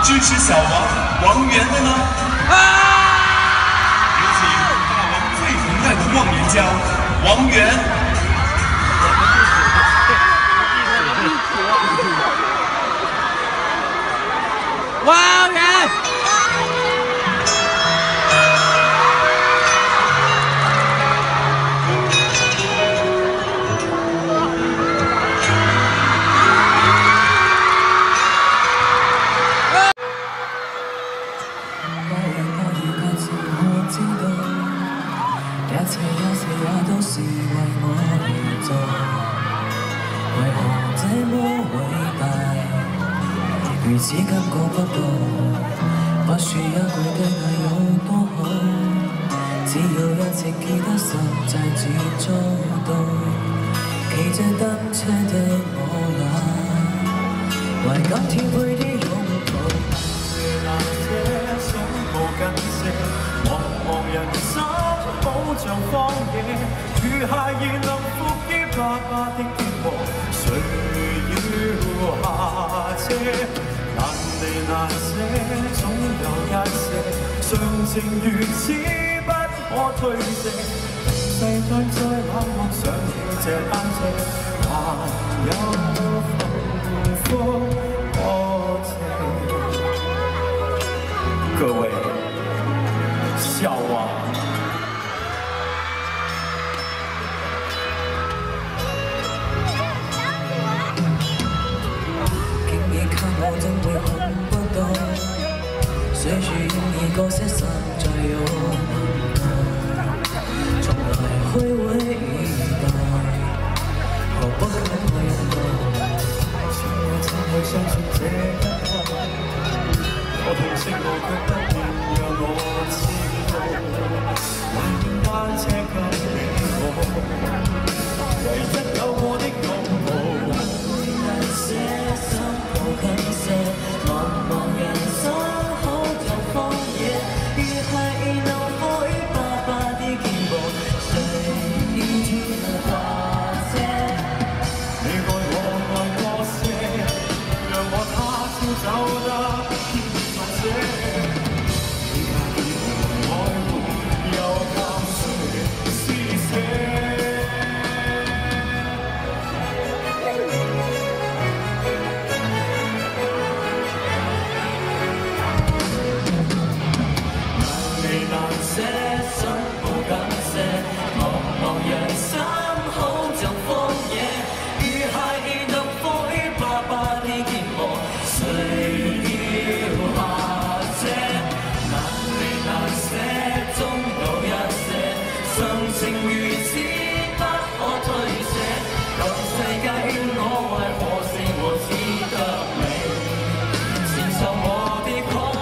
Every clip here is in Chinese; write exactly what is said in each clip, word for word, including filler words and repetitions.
支持小王王源的呢？啊！有请大王最疼爱的忘年交王源。 王源。 一切一切也都是為我而做，為何這麼偉大？如此感覺不到，不說一句對愛有多好，只要一直記得實際只做到。騎着單車的我倆，為今天配啲擁抱。那些想抱緊些，茫茫人生。 好像荒野，如孩兒能伏於爸爸的肩膊，誰要下車？難離難捨，總有一些常情如此不可推卸。世間再冷漠，想起這單車，還有幸福可借。各位，小王。 我真會看不到，隨住演繹角色實在有從來虛偽以待，何不給我擁抱？請我親去相信這一刻，我痛惜我卻不願讓我知道，懷念單車給你我，唯一有我的擁抱。 些心抱緊些，茫茫人生好像荒野，如孩兒能伏於爸爸的肩膊，誰要下車？你愛我愛多些，讓我他朝走得天作些。你愛我愛又靠誰施捨？ 些想抱緊些，茫茫人生好像荒野，如孩兒能伏於爸爸的肩膊，誰要下車？難離難捨，總有一些常情如此不可推卸。舊世界勸我為何勝和只得你，承受我的狂。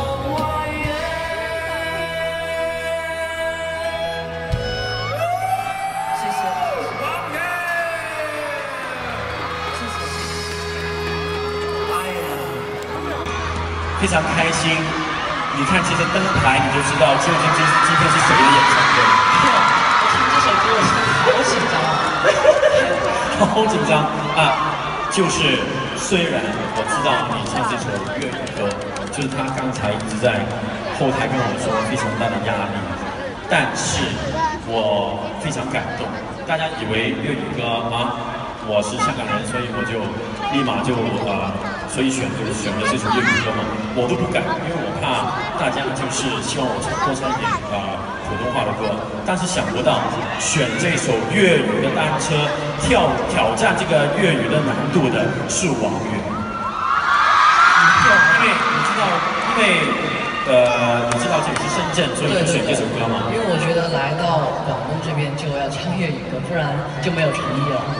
非常开心，你看这些灯牌，你就知道究竟这今天是谁的演唱会。 我听这首歌，我是好紧张， 好紧张啊！就是虽然我知道你唱这首粤语歌，就是他刚才一直在后台跟我说非常大的压力，但是我非常感动。大家以为粤语歌啊，我是香港人，所以我就立马就啊。呃 所以选就是选了这首粤语歌嘛，我都不敢，因为我怕大家就是希望我唱多唱一点啊、呃、普通话的歌，但是想不到选这首粤语的单车跳挑战这个粤语的难度的是王源。因为你知道，因为呃你知道这里是深圳，所以就选这首歌嘛。 因为我觉得来到广东这边就要唱粤语歌，不然就没有诚意了。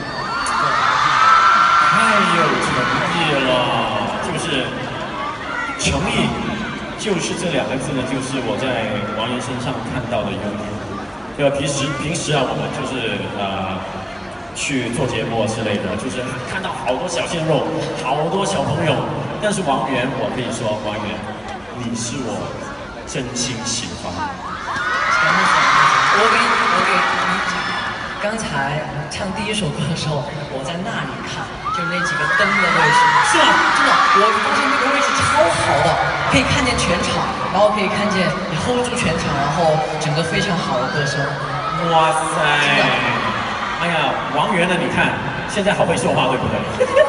太有诚意了，就是诚意，就是这两个字呢，就是我在王源身上看到的优点。对吧？平时平时啊，我们就是呃去做节目之类的，就是看到好多小鲜肉，好多小朋友。但是王源，我可以说，王源，你是我真心喜欢。 我给我给你讲，刚才唱第一首歌的时候，我在那里看。 就那几个灯的位置，是吗？真的，我发现那个位置超好的，而可以看见全场，然后可以看见你 hold 住全场，然后整个非常好的歌声。 哇塞！哎呀，王源呢？你看现在好会说话，对不对？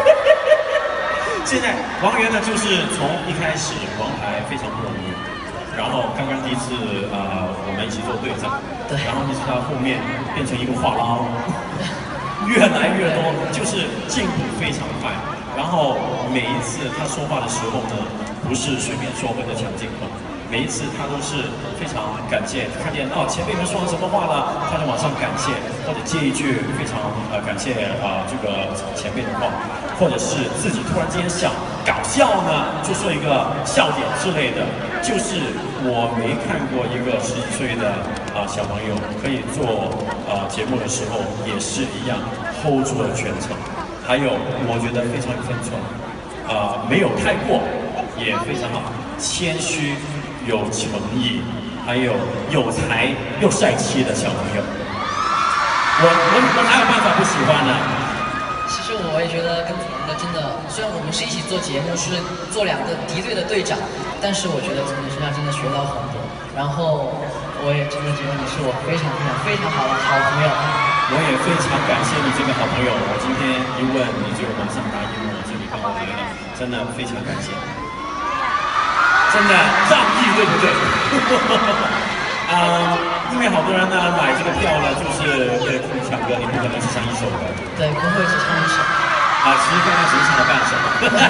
现在王源呢，就是从一开始王牌非常不容易，然后刚刚第一次呃我们一起做队长， 对， 然后一直到后面变成一个话痨，越来越多，就是进步非常快。然后每一次他说话的时候呢，不是随便说或者抢镜头，每一次他都是非常感谢，看见哦前辈们说了什么话了，他就马上感谢，或者接一句非常呃感谢啊、呃、这个前辈的话，或者是自己突然间想搞笑呢，就说一个笑点之类的。就是我没看过一个十几岁的啊、呃、小朋友可以做啊、呃、节目的时候也是一样 hold 住了全场。还有，我觉得非常有分寸，啊、呃，没有太过，也非常好，谦虚，有诚意，还有有才又帅气的小朋友，我我我哪有办法不喜欢呢？ 其实我也觉得跟主持人真的，虽然我们是一起做节目，是做两个敌对的队长，但是我觉得从你身上真的学到很多，然后我也真的觉得你是我非常非常非常好的好朋友。 我也非常感谢你这个好朋友，我今天一问你就马上答应我这里帮我觉得真的非常感谢，真的仗义对不对？啊、因为好多人呢买这个票呢，就是为了听你唱歌，你不可能只唱一首的。 对，不会只唱一首。 啊，其实刚刚只是唱了半首。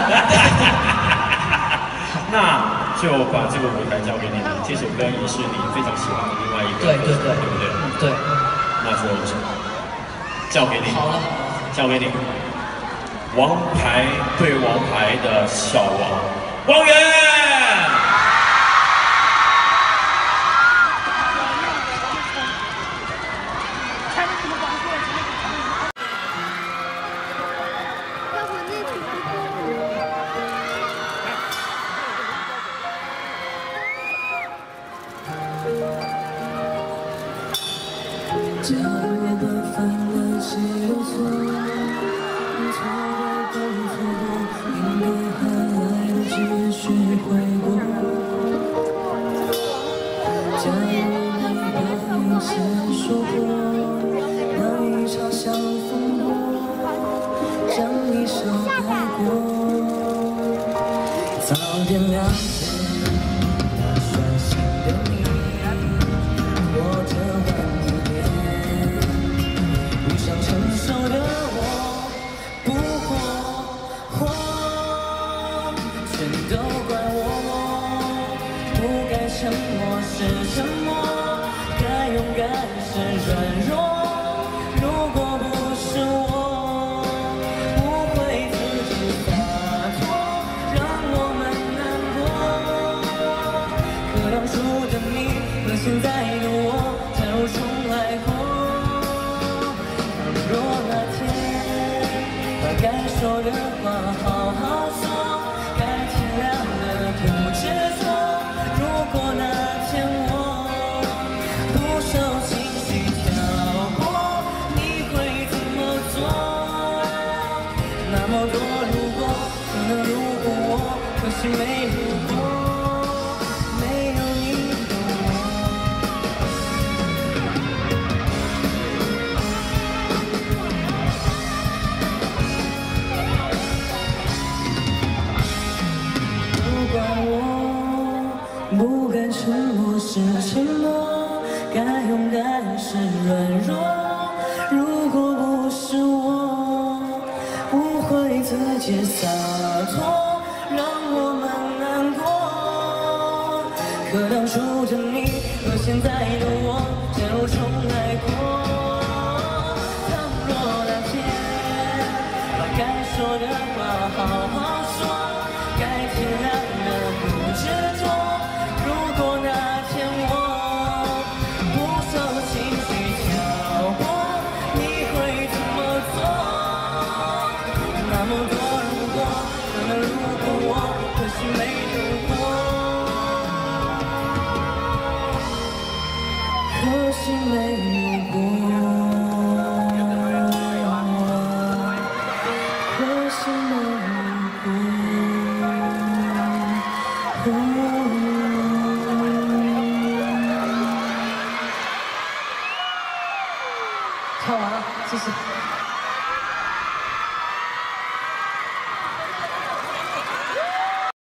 那就把这个舞台交给你了，这首歌也是你非常喜欢的另外一个歌手，对不对？ 对。 那就交给你， 好了， 交给你。王牌对王牌的小王，王源。 假如不犯了几多错，错过都错过，应该还来得及学会过。假如你把一切说破，那一场小风波，将一生带过。早点了解那率性的你，或者晚一点。不想承受的我，不过火，全都怪我，不该沉默是沉默，该勇敢是软弱。如果不是我，不会自己洒脱，让我们难过。可当初的你和现在的我，假如重来过。若那天把该说的话好好说，该体谅的不执着。如果那天我不受情绪挑拨，你会怎么做？那么多如果，可能如果我，可惜没如果，没有你和我。不该沉默是沉默，该勇敢是软弱。如果不是我，不会自己洒脱，让我们难过。可当初的你和现在的我，假如重来过，倘若那天把该说的话好好说，该体谅的不执着。如果那天我不受情绪挑拨，你会怎么做？那么多如果，可能如果我，可惜没如果。 跳完了，谢谢。